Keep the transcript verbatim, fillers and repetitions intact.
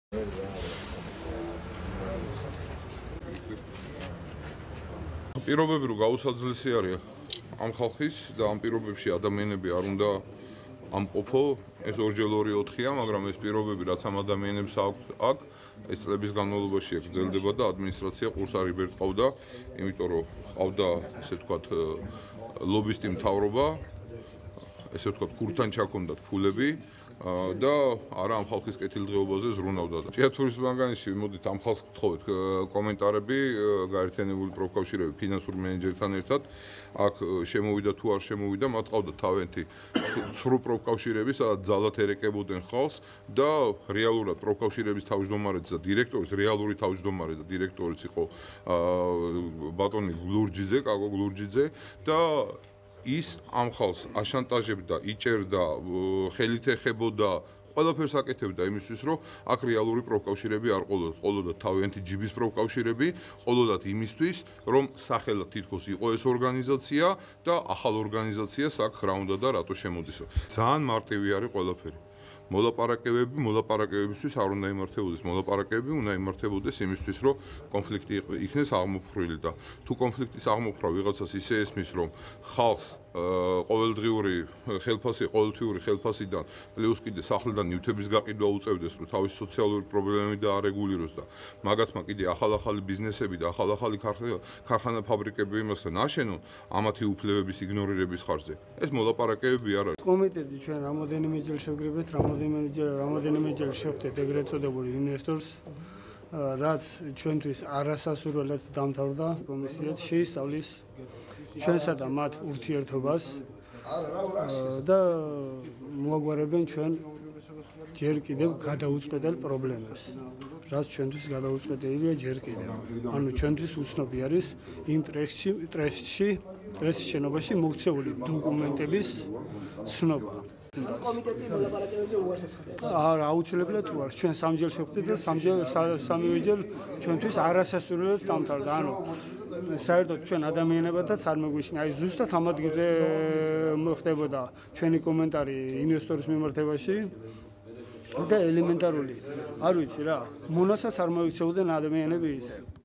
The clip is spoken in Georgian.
პირობები რო გაუსაძლისი არის ამ ხალხის და ამ პირობებში ადამიანები არ უნდა ამყოფო, ეს ორჯერ ორი ოთხია, მაგრამ ეს პირობები რაც ამ ადამიანებს აქვს აქ, ეს წლების განმავლობაში გრძელდება და ადმინისტრაცია ყურს არ იბერტყავდა, იმიტომ რომ ყავდა, ესე ვთქვათ, ლობისტი მთავრობა, ესე ვთქვათ, ქურთან ჩაქონდათ ფულები და არა ამ ხალხის კეთილდღეობაზე ზრუნავდა. ჭიათურის მანგანიში მოდით ამ ხალხს გთხოვეთ კომენტარები, გაერთიანებული პროფკავშირები ფინანსურ მენეჯერთან ერთად. აქ შემოვიდა თუ არ შემოვიდა, მათ ყავდა თავიანთი ცრუ პროფკავშირები, სადაც ძალად ერეკებოდნენ ხალხს და რეალურად პროფკავშირების თავმჯდომარეც და დირექტორის, რეალური თავმჯდომარე და დირექტორიც იყო ბატონი გლურჯიძე, კაკო გლურჯიძე და ის ამ ხალხს აშანტაჟებდა, იჭერდა, ხელით ეხებოდა, ყველაფერს აკეთებდა იმისთვის, რომ აქ რეალური პროფკავშირები არ ყოლოდათ, ყოლოდათ თავიანთი ჯიბის პროფკავშირები, ყოლოდათ იმისთვის, რომ სახელად თითქოს იყო ეს ორგანიზაცია და ახალ ორგანიზაციას აქ რა უნდა და რატო შემოდისო. ძალიან მარტივი არის ყველაფერი. მოლაპარაკებები, მოლაპარაკებებისთვის არ უნდა იმართებოდეს, მოლაპარაკებები უნდა იმართებოდეს იმისთვის, რომ კონფლიქტი იქნეს აღმოფხრილი და თუ კონფლიქტის აღმოფხვრა ვიღაცას ისე ესმის, რომ ხალხს ყოველდღიური ხელფასი, ყოველთვიური ხელფასიდან პლუს კიდე სახლიდან ნივთების გაყიდვა უწევდეს, რომ თავის სოციალური პრობლემები დაარეგულიროს და მაგათმა კიდე ახალ-ახალი ბიზნესები და ახალ-ახალი ქარხანა ფაბრიკები იმასთან აშენონ ამათი უფლებების იგნორირების ხარჯზე. ეს მოლაპარაკებები არ არის. კომიტეტი ჩვენ რამოდენიმეჯერ შევგრებეთ, რამოდენიმეჯერ შევხვდეთ ეგრეთ წოდებულ ინვესტორს, რაც ჩვენთვის არასასურველად დამთავრდა. კომისიაც შეისწავლის ჩვენსა და მათ ურთიერთობას და მოაგვარებენ ჩვენ ჯერ კიდევ გადაუწყვეტელ პრობლემებს, რაც ჩვენთვის გადაუწყვეტელია ჯერ კიდევ. ანუ ჩვენთვის უცნობი არის იმ ტრესტში, ტრესტში, ტრესტის შენობაში მოქცეული დოკუმენტების ცნობა. კომიტეტი მოლაპარაკებებზე უარს აცხადებს. არა, აუცილებლად უარს. ჩვენ სამჯერ შევხვდით და სამჯერ სამივეჯერ ჩვენთვის არასასურველად დამთავრდა. ანუ საერთოდ ჩვენ ადამიანებადაც არ მეგვიშნა. აი ზუსტად ამ ადგილზე ხდებოდა ჩვენი კომენტარი ინვესტორის მიმართებაში და ელემენტარული. არ ვიცი რა, მონასაც არ მოიქცეოდნენ ადამიანები ისე.